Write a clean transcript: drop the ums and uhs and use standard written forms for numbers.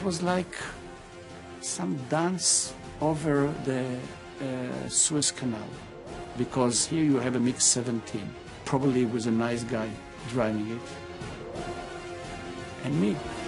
It was like some dance over the Suez Canal, because here you have a MiG-17, probably with a nice guy driving it, and me.